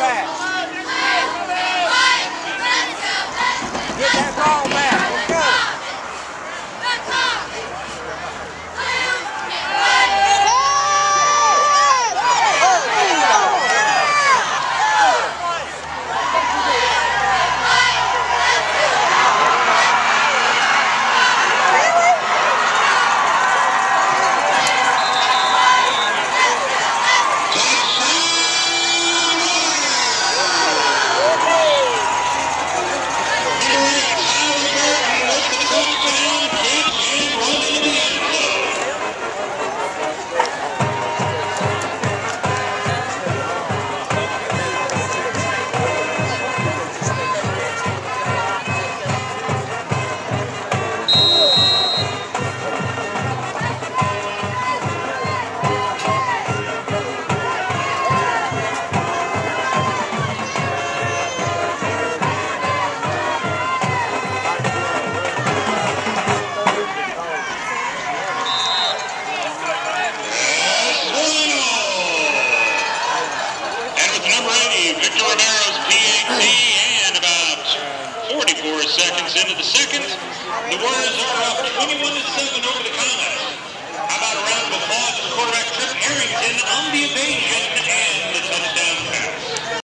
back. Get that ball back. Let's go. Seconds into the second, the Warriors are up 21-7 over the Comets. How about a round of applause for quarterback Tripp Harrington on the evasion?